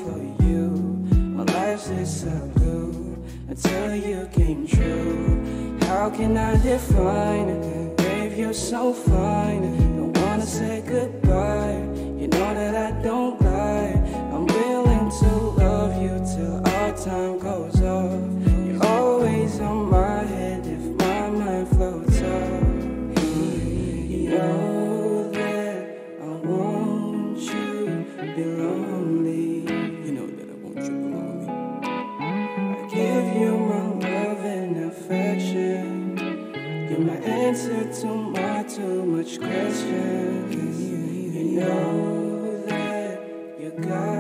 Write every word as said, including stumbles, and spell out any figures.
for you. My life's just a blue until you came true. How can I define it? Babe, you're so fine. Don't wanna say goodbye. You know that I don't lie. I'm willing to love you till our time goes off. You're always on my head if my mind floats off. You know that I want you to be lonely. You know that I want you to be lonely. I give you my love and affection. You're my answer to my too much questions. You know that you got